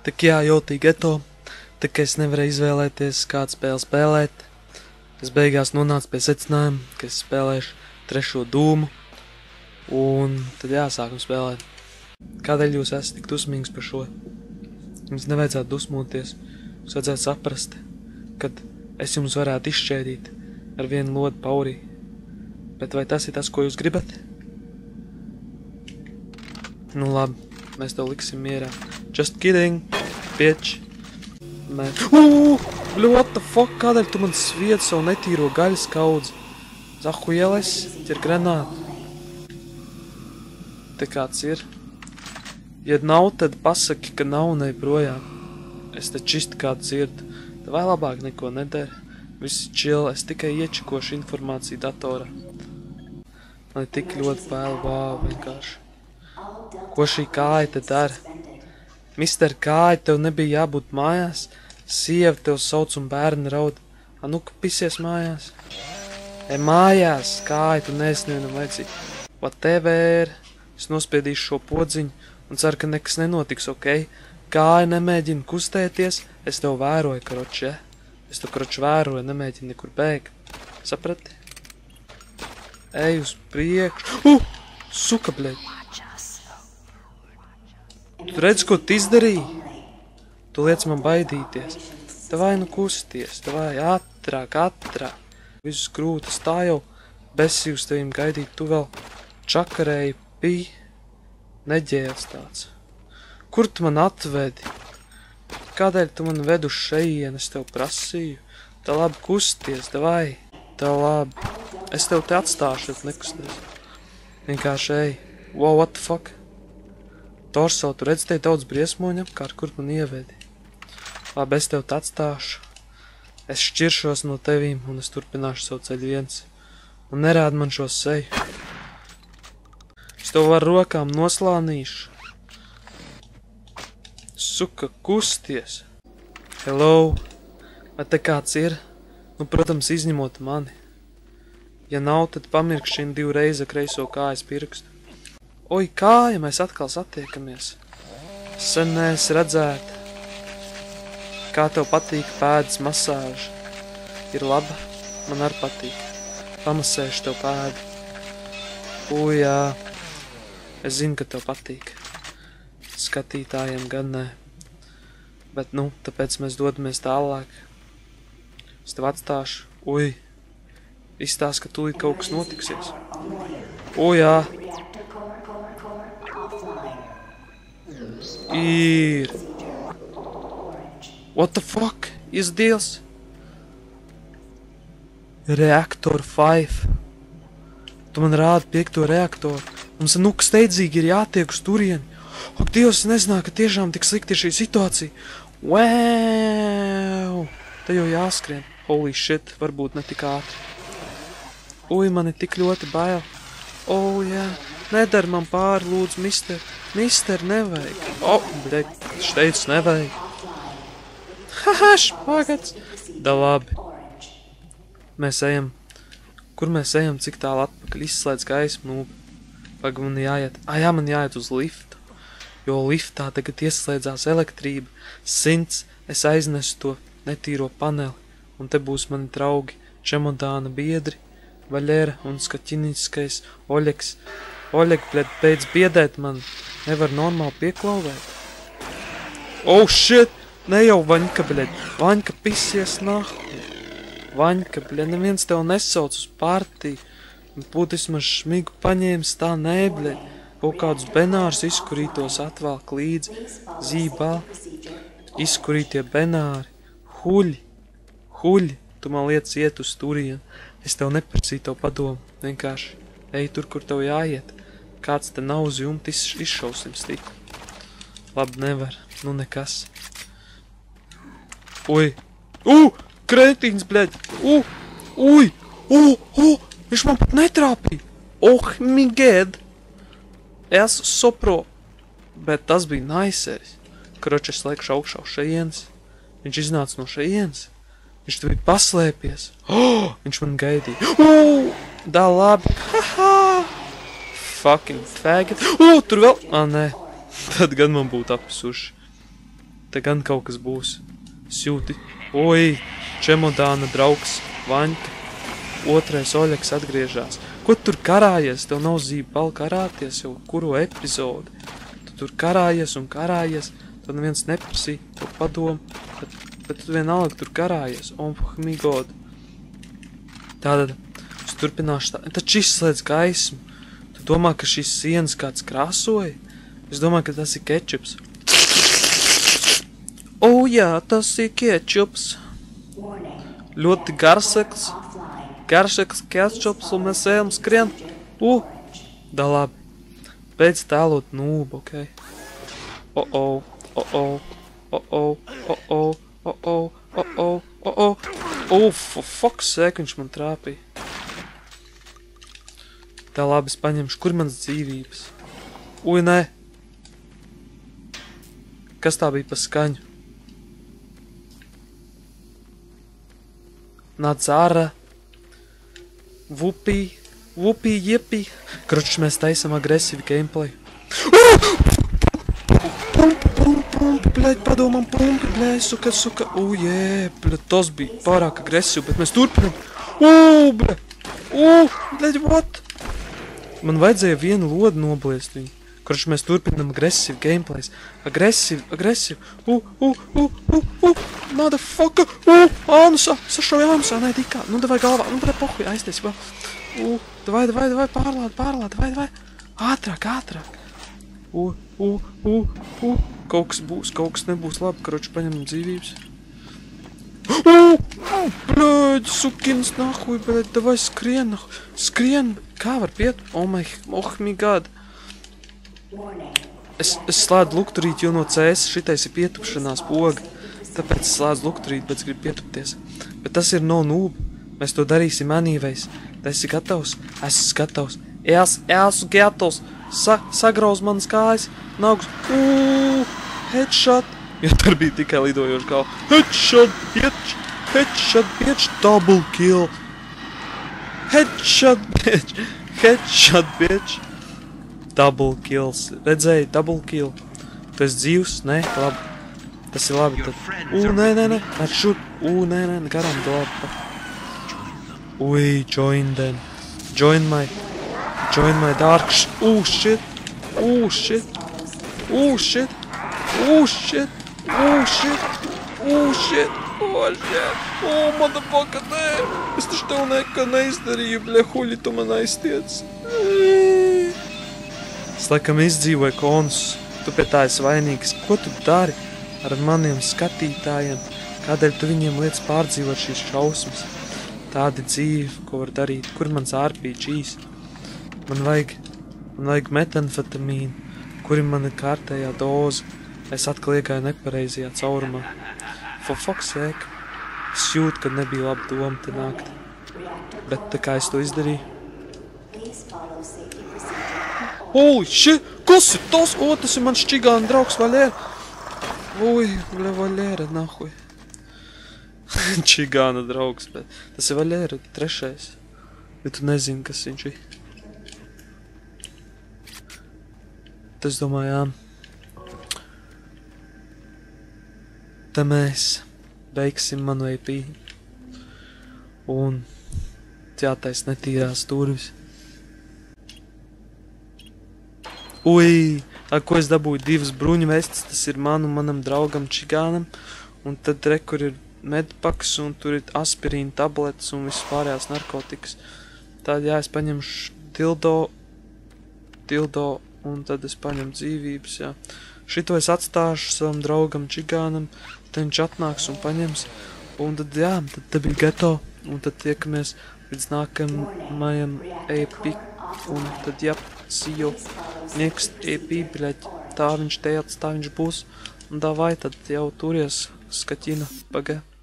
Tak jā, jūtīgi geto, tā kā es nevarēju izvēlēties, kādu spēli spēlēt. Es beigās nonācu pie secinājuma, ka es spēlēšu 3. dūmu, un tad jāsākam spēlēt. Kādēļ jūs esat tik dusmīgs par šo? Jums nevajadzētu dusmoties, jums vajadzētu saprast, kad es jums varētu izšķēdīt ar vienu lodu paurī. Bet vai tas ir tas, ko jūs gribat? Nu labi, mēs tev liksim mierā. Just kidding, bitch. What the fuck, kādēļ tu man svied savu netīro gaļas kaudzi? Zahujeles, ķer granātu. Te kāds ir? Ja nav, tad pasaki, ka nav neprojām. Es taču šist kā dzirdu. Tev vai labāk neko nedara? Visi chill, es tikai iečakošu informāciju datorā. Man ir tik ļoti bail, wow, vienkārši. Ko šī kāja te dara? Mister Kāja, tev nebija jābūt mājās? Sieva tev sauc un bērni raud. Nu, ka pisies mājās? Mājās, Kāja, tu neesi nevienam vajadzīgi. Whatever. Es nospiedīšu šo podziņu un ceru, ka nekas nenotiks, ok? Kāja, nemēģina kustēties, es tev vēroju, karoči, ja? Es tev, karoči, vēroju, nemēģina nekur bēgt. Saprati? Ej uz priekšu. Suka, bļeļ. Tu redzi, ko tu izdarīji? Tu liec man baidīties. Tavai nu kusties, tavai ātrāk. Visus grūti, tā jau besī uz tevīm gaidīt, tu vēl čakarēji pī. Neģēls tāds. Kur tu man atvedi? Kādēļ tu man ved uz šeien, es tev prasīju? Tā labi kusties, tavai. Tā labi. Es tev te atstāšu, ja nekusties. Vienkārši ej. Wow, what the fuck? Torso, tu redzi, te daudz briesmoņu apkārt, kur man ievedi. Labi, es tev te atstāšu. Es šķiršos no tevīm, un es turpināšu savu ceļu viens. Un nerādi man šo seju. Es tev ar rokām noslānīšu. Suka, kusties. Hello. Vai te kāds ir? Nu, protams, izņemot mani. Ja nav, tad pamirkšķini 2 reizi kreiso kājas pirkstu. Oi, Kāja, mēs atkal satiekamies. Sen neesi redzēta. Kā tev patīk pēdas masāža? Ir laba? Man arī patīk. Pamasēšu tev pēdu. Jā. Es zinu, ka tev patīk. Skatītājiem gan nē. Bet, nu, tāpēc mēs dodamies tālāk. Es tev atstāšu. Izstāst, ka tūlīt kaut kas notiksies. Jā. Ir. What the fuck? Izdils? Reaktor 5. Tu man rādi 5. reaktoru. Mums steidzīgi ir jātiek uz turieni. Ak, Dievs, es nezināju, ka tiešām tik slikti ir šī situācija. Wow! Te jau jāskrien. Holy shit, varbūt ne tik ātri. Man ir tik ļoti bail. Jā. Nedar man pāri, lūdzu, mister. Mister, nevajag. Bļeļ, šteicis nevajag. Špagats. Da labi. Mēs ejam. Kur mēs ejam, cik tālu atpakaļ? Izslēdz gaismu, Pag, man jāiet. Jā, man jāiet uz liftu. Jo liftā tagad ieslēdzās elektrība. 100, es aiznesu to netīro paneli. Un te būs mani draugi. Čemodāna biedri. Vaļera un Skaķiniskais Oļeks. Oļek, bļed, beidz biedēt man. Nevar normāli pieklauvēt. Shit! Ne jau Vaņka, bļed. Vaņka pisies nahu. Vaņka, bļed, neviens tev nesauc uz partiju. Būtu vismaz šmigu paņēmis, tā nē, bļed. Kaut kādus benārus izkurītos atvēlk līdzi. Zībā. Izkurītie benāri. Huļi. Tu man liec iet uz turieni. Es tev neprasīju to padomu. Vienkārši ej tur, kur tev jāiet. Kāds te nav uz jumta, izšausim stiklu. Labi, nevar. Nu nekas. Kretīns, bļeļ. Viņš man pat netrāpīja. Miged. Es sopro. Bet tas bija naiseris. Kroči, es laikšu augšā uz šejienes. Viņš iznāca no šejienes. Viņš te bija paslēpies. Viņš man gaidīja. Da labi. Fucking faggot. Tur vēl. Nē. Tad gan man būtu apsuši. Te gan kaut kas būs. Sjūti. Oi, čemodāna draugs, Vaņka. Otrais Oļeks atgriežās. Ko tu tur karājies? Tev nav zība vēl karāties jau kuro epizodi. Tu tur karājies un karājies. Tad neviens neprasīja to padomu. Bet tu vienalga tur karājies. Oh my god. Tātad, es turpināšu tā. Taču izslēdz gaismu. Tu domā, ka šīs sienas kāds krāsoja? Es domāju, ka tas ir kečups. O jā, tas ir kečups. Ļoti garsaks. Garsaks kečups un mēs ejam skrien. Da labi. Beidz tēlot nūbu, ok? For fuck's sake, viņš man trāpīja. Tā labi, es paņemšu, kur mans dzīvības? Ui, nē. Kas tā bija pa skaņu? Nāc ārā. Vupī, jepī. Kročs, mēs taisam agresīvi gameplay. Pumpi, bļaļ, padomam, pumpi, bļaļ, suka. Jē, bļaļ, tas bija pārāk agresīvi, bet mēs turpinam. Bļaļ, what? Man vajadzēja vienu lodu nobliest viņu. Kročs, mēs turpinam agresīvi gameplays. Agresīvi. Motherfucker. Ānusā, sašauja ānusā, nē, tikā. Nu, davai galvā, nu, davai pohuj, aizties vēl. Davai, pārlād, davai. Ātrāk. Kaut kas būs, kaut kas nebūs labi, kročs, paņemam dzīvības. Bļaļ, sukins, nahuj, bļaļ, davai skrien. Kā var piet? Oh my god. Es slēdzu lukturīt, jo no CS šitais ir pietupšanās poga. Tāpēc es slēdzu lukturīt, bet es gribu pietupties. Bet tas ir no noob. Mēs to darīsim anyways. Esi gatavs? Esmu gatavs. Esmu gatavs. Sagrauz manas kājas. Naugs. Headshot. Ja tur bija tikai lidojoši galva. Headshot, bitch. Double kill. Headshot, bitch. Double kills. Redzēji, double kill. Tu esi dzīvs? Nē, labi. Tas ir labi tad. Nē. Atšūt. Nē, garām dopa. Join them. Join my dark shit. Shit. Motherfucker, nē. Es taču tev nekā neizdarīju, bļa, huļi tu man aiztiec. Es laikam izdzīvoju konus. Tu pie tā esi vainīgs. Ko tu dari ar maniem skatītājiem? Kādēļ tu viņiem liec pārdzīvot šīs šausmas? Tāda dzīve, ko var darīt. Kur mans RPGs? Man vajag metamfetamīnu. Kur ir mana kārtējā doza? Es atkal iegāju nepareizajā caurumā. For fuck's sake. Es jūtu, ka nebija laba doma te nākt. Bet tā kā es to izdarīju. Holy shit! Kas ir tas? Tas ir mans šķigāna draugs Valēra. Valēra, nahuj. Čigāna draugs, bet tas ir Valēra, trešais. Bet tu nezini, kas viņš ir. Es domāju, jā. Te mēs beigsim manu EP. Un jātais netīrās durvis. Ko es dabūju 2 bruņu vestes, tas ir manam draugam Čigānam. Un tad kur ir medpaks un tur ir aspirīna tabletes un viss pārējās narkotikas. Tad jā, es paņemšu dildo un tad es paņemu dzīvības, jā. Šito es atstāšu savam draugam Čigānam, tad viņš atnāks un paņems. Un tad jā, tad bija gatavi. Un tad tiekamies līdz nākamajam EP. Un tad jā, see you next EP, bļaļ. Tā viņš teica, tā viņš būs. Un davai, tad jau turies, skaķina, pagā.